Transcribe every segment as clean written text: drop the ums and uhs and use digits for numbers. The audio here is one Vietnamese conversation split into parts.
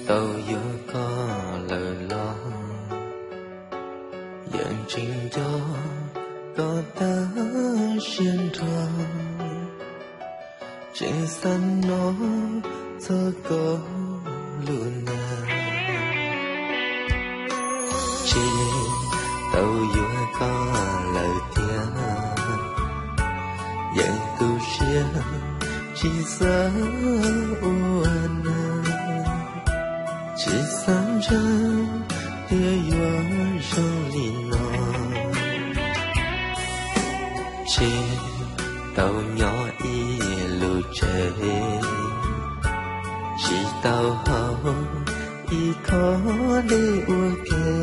tàu vừa có lời lo nhận trình cho có ta xuyên thoa trên sân nó thơ có luôn chỉ tàu vừa có lời tiếng nhận tu xuyên chỉ sợ uẩn chỉ sáng trăng tia gió trong lì nó chỉ tàu nhỏ y lù trời chỉ tàu hậu y khó để ua kề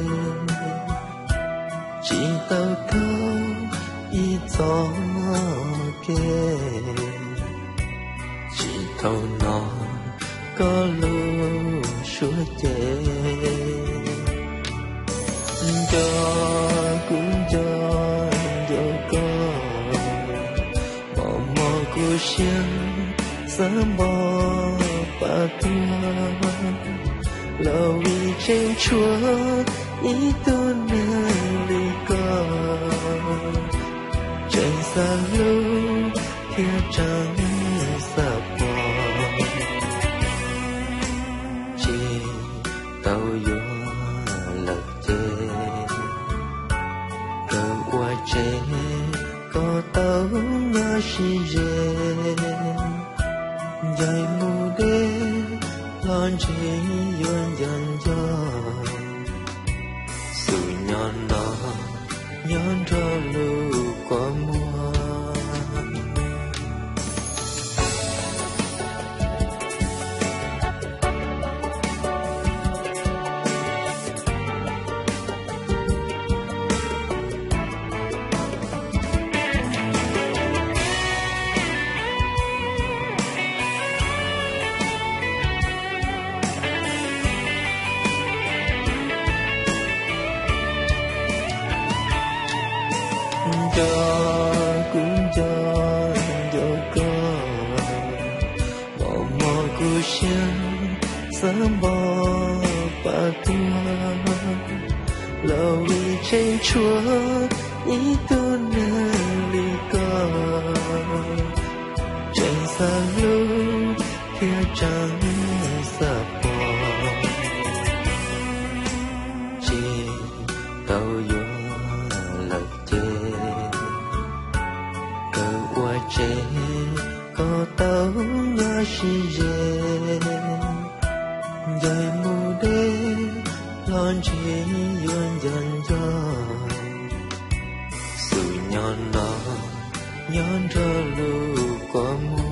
chỉ tàu thâu y gió kề chỉ tàu nó có lưu suốt chê cho cũng cho có bỏ mò cô xiên sớm bỏ bà tua lâu vì trên chúa ý tu nơi ly có trên xa lưu kia trắng sập tàu gió lật chê cờ qua chê có tàu ngã xì rê dài mù đê lon chê yuan dần gió sự nhon nó nhon cho lưu qua mùa cho cũng cho có bỏ mò cô xiên sớm bỏ bà tua lâu vì trên chúa ý tu nơi ly có trên xa lưu kia trắng sập bỏ chỉ tàu gió lật chê chê có tàu ngã xì rê dài mù đê lon chê yuan dần gió sự nhon nó nhon cho lưu qua mùa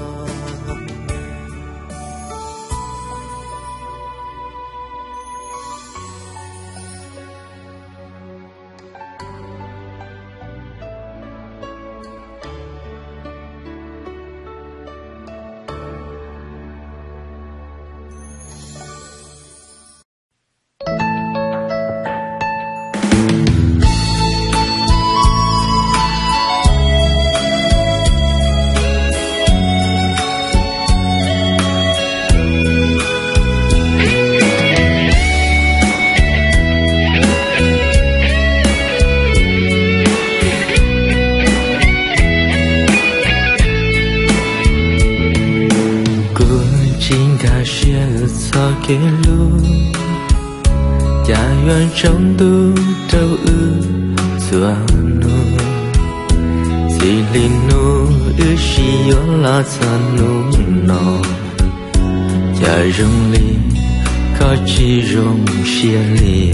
kê lu cha yuan trong tu trâu ư xua nu si li nu ư si yo la sa nu no cha rung li có chi rung xia li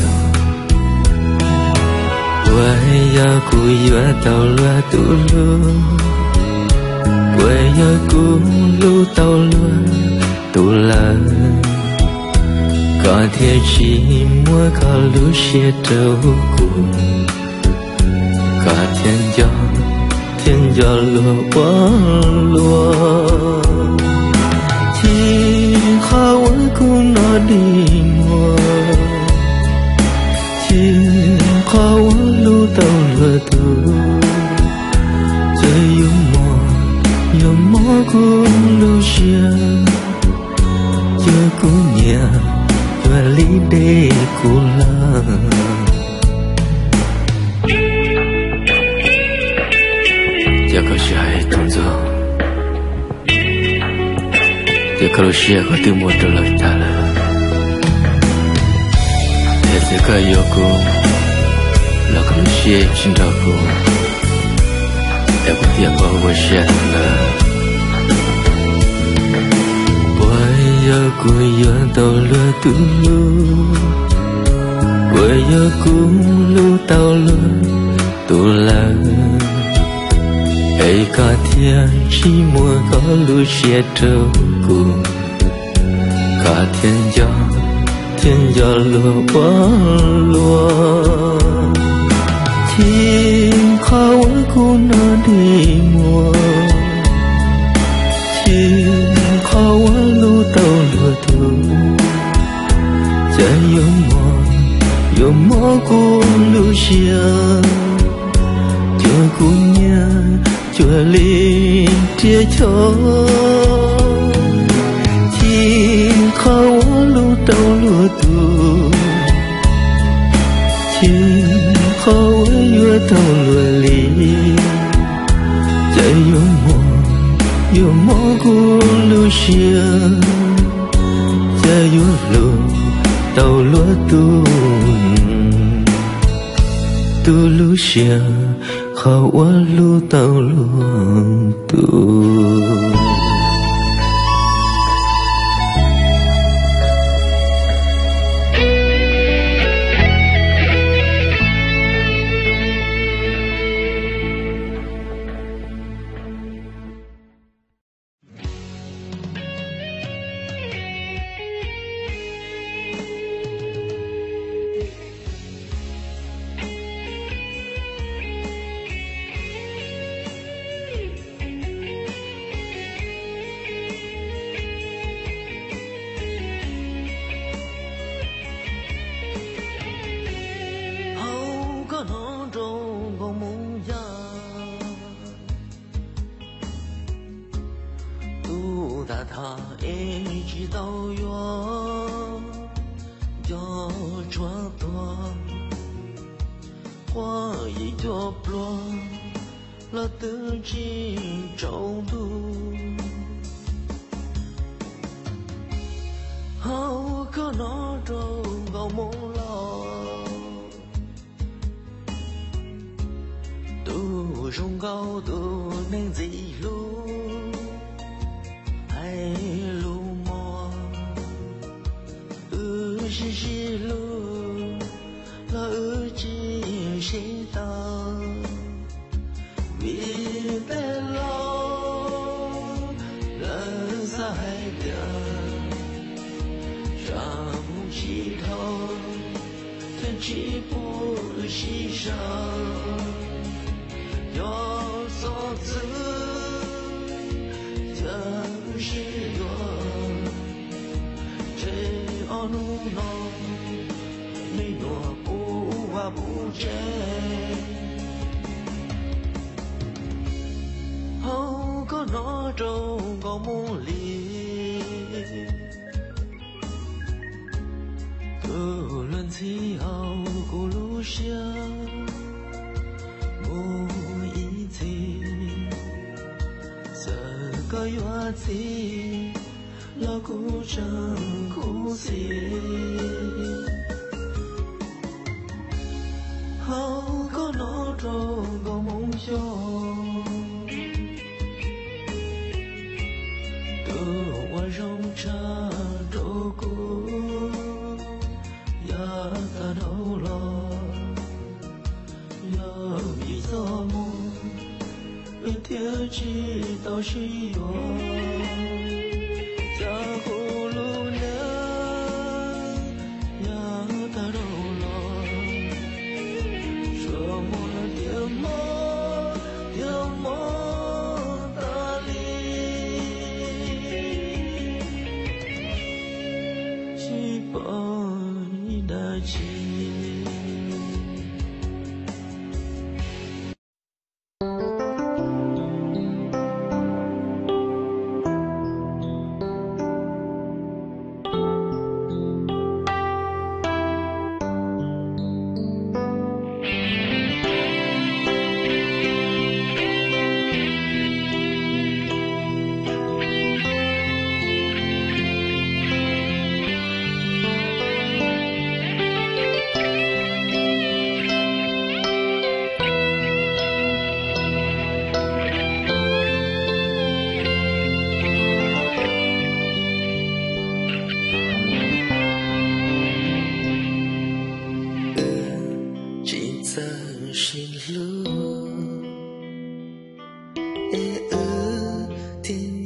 quay ya cu yo tàu lua tu lu quay ya cu lu tàu lua tu la có thể chỉ mua có lũ xe trâu cùng có thiên gió lùa quá lùa thì khó cũng nó đi mùa thì khó lũ tàu lùa tu chơi yếm mò cũng lũ xe chơi cũng nhà lý để cô la giờ có sai trong gió giờ có lúc xe có từ một trở lại ta là thế sẽ có yêu cô là có lúc xe trên đầu cô em có tiền có vừa xe thật là giờ cô giờ tàu lừa tu cô giờ cũng lu tàu lừa tu là ấy cả thiên chỉ mua có lu xe trâu cùng cả thiên gió lừa quá lừa thiên khó cô nó đi mua thiên khó lu tàu lừa tu cha yo mo cô lu xe cho cô nhớ cho li chia cho chỉ khó lu tàu lừa tu chỉ khó yo tàu lừa li cha yo mo cô lu xe cha yo lu tàu lúa tu lu xe khó quá lu tàu lúa tu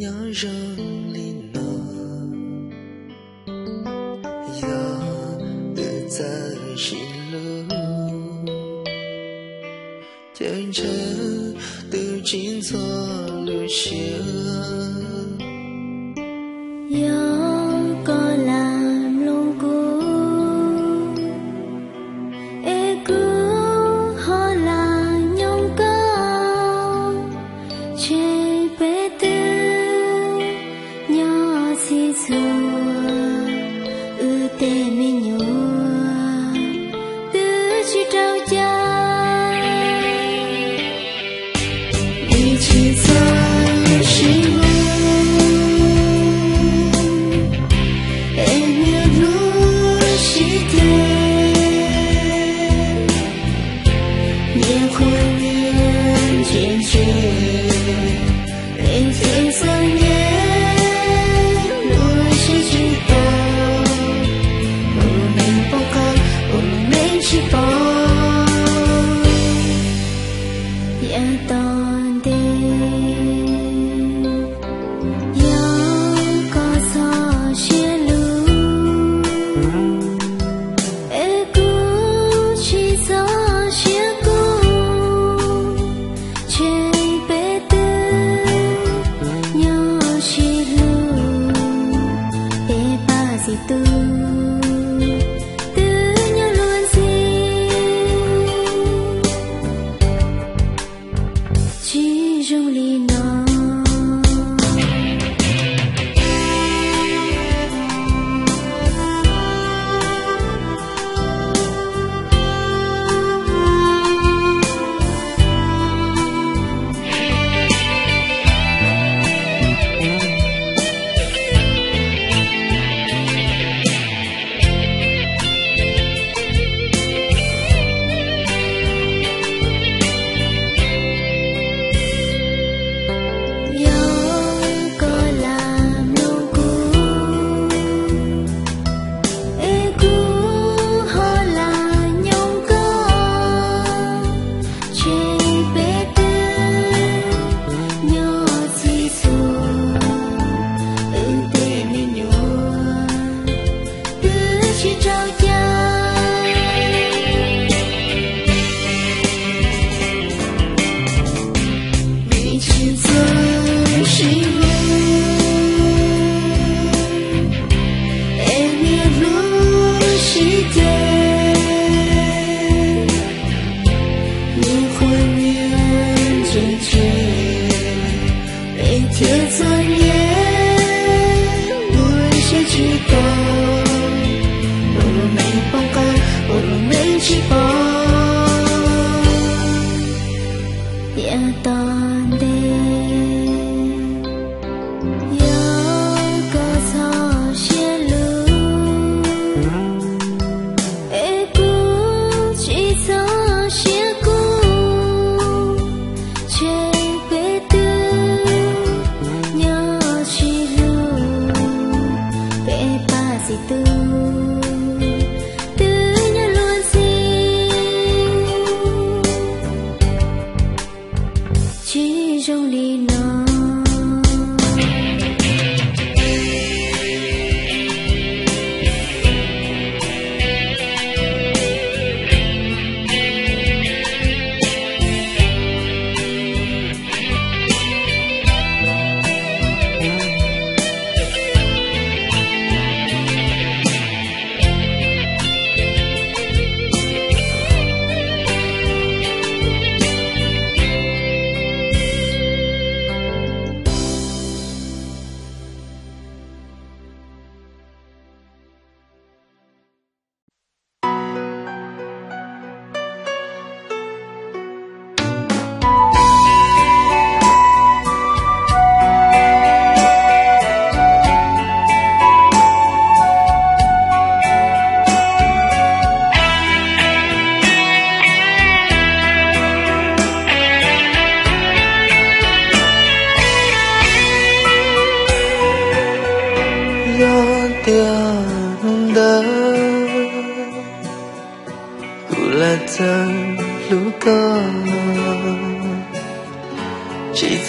nhớ rừng lên nó giờ tự ta xin lỗi chân chân từ chín giờ lưu chiều có làm luôn cô e cứ họ là nhung cao che bé tư nhỏ xì xùa tê mình nhua tư chỉ trao cha đi chỉ xa chỉ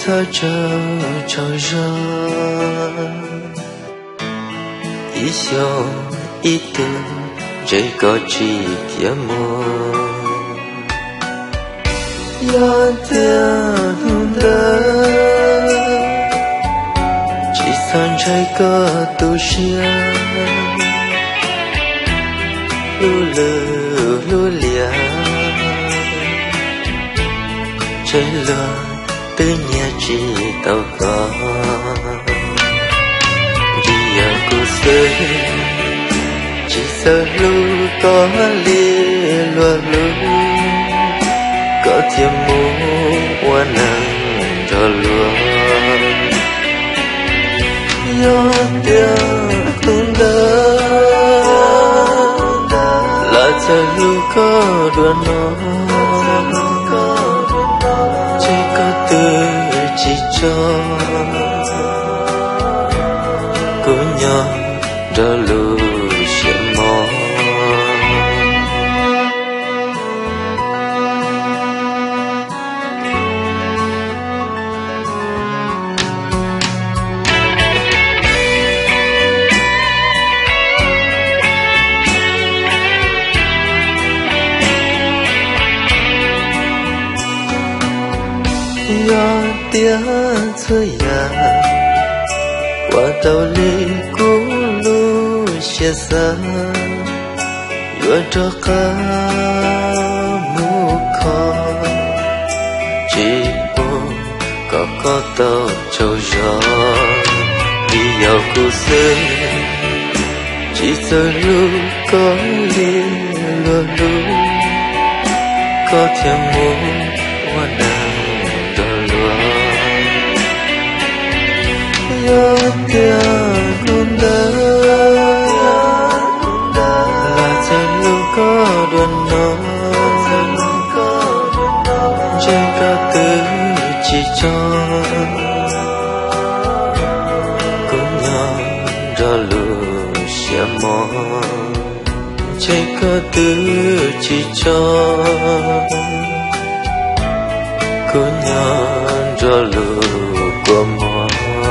thơ cho ra ý xô ý tư chỉ có chỉ kia mô yo tiền đơ chỉ son trái có tu xia lu lơ lu lia trái lo từ nhà chỉ tao có vì cô sơ chỉ sợ lu có lia lúa lu có thêm mũ hoa nắng cho lúa yo tiếng đơ là chờ lu có đua nó chỉ có từ chỉ cho cô nhỏ đó lu sẽ mò yo tiếng thơ ya qua tàu li cũ lu chia xa yo cho cả mu khó chỉ có tàu châu gió đi vào cô sơ chỉ sợ lu có li lúa lu có thêm mũ hoa nắng yo tiếng đơ là chân lu có đuôn nó trên cả từ chỉ cho cũng nhỏ ra lu sẽ mò trên cả từ chỉ cho cũng nhỏ ra lu của mò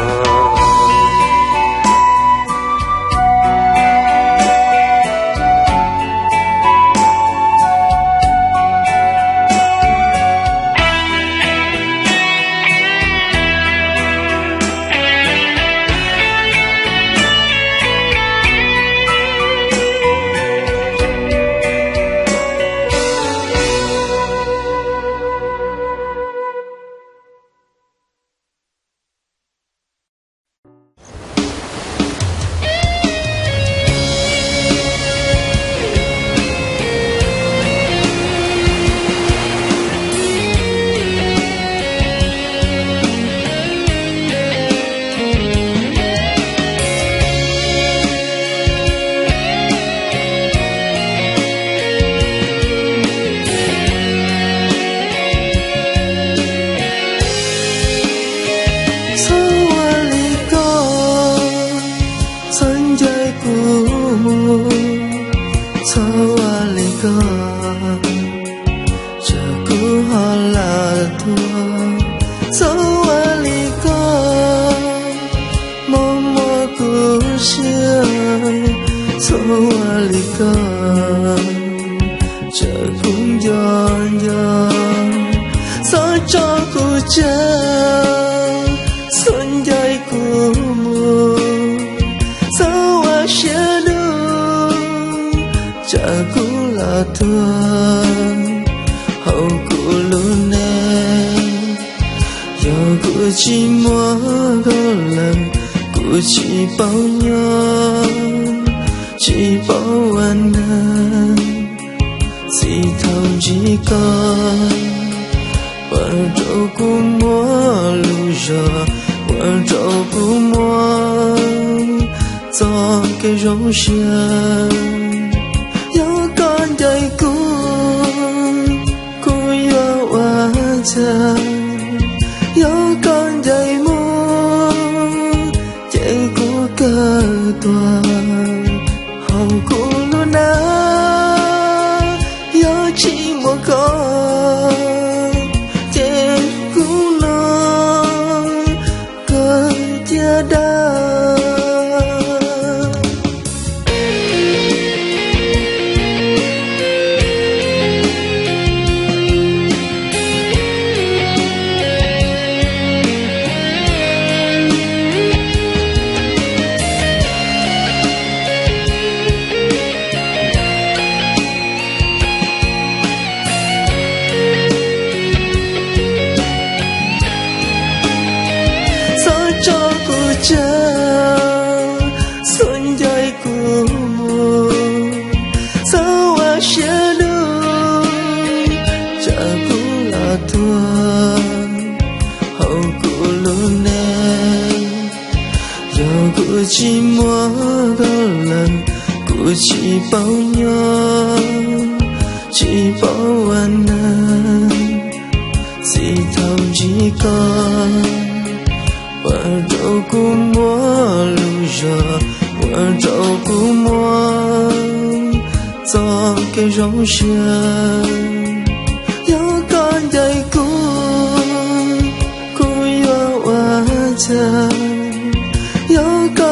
chỉ mua có lần của chỉ bao nhiêu chỉ bao anh chỉ thâu chỉ còn quan trọng của mua lưu giờ quan trọng của mua cho cái rong xưa nhớ con đời cô yêu anh nhớ con đời mua chạy của cơ tòa hầu của luôn nhớ chỉ một con chạy của nó cha xuân dài của sao à xe đưa cha cũng là thua hậu của luôn em giờ của chỉ mua đó lần của chỉ bao nhiêu chỉ bao anh chỉ thâu chỉ con vợ đâu cũng muốn lưu giờ vợ đâu cũng muốn cho cái rong rơi yêu con đời cô yêu hoa cha yêu con